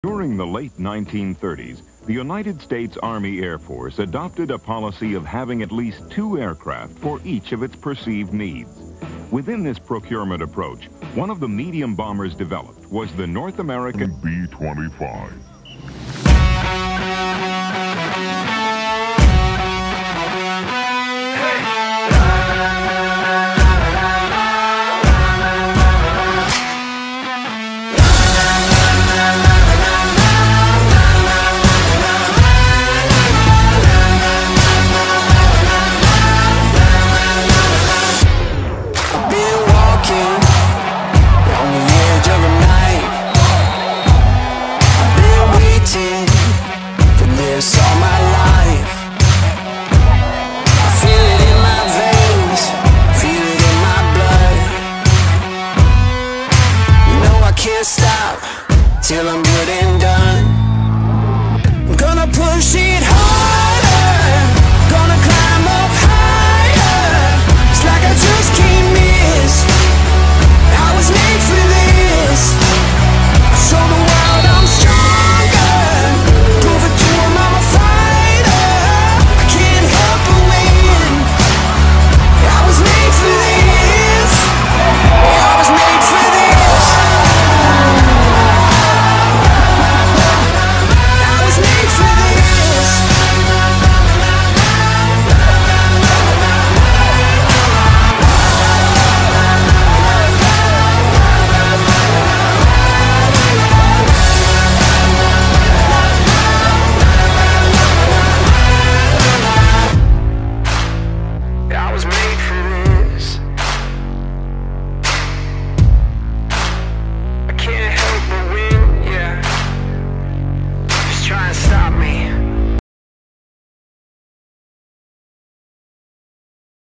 During the late 1930s, the United States Army Air Force adopted a policy of having at least 2 aircraft for each of its perceived needs. Within this procurement approach, one of the medium bombers developed was the North American B-25. All my life, I feel it in my veins, feel it in my blood. You know I can't stop till I'm good and done. I'm gonna push it harder, gonna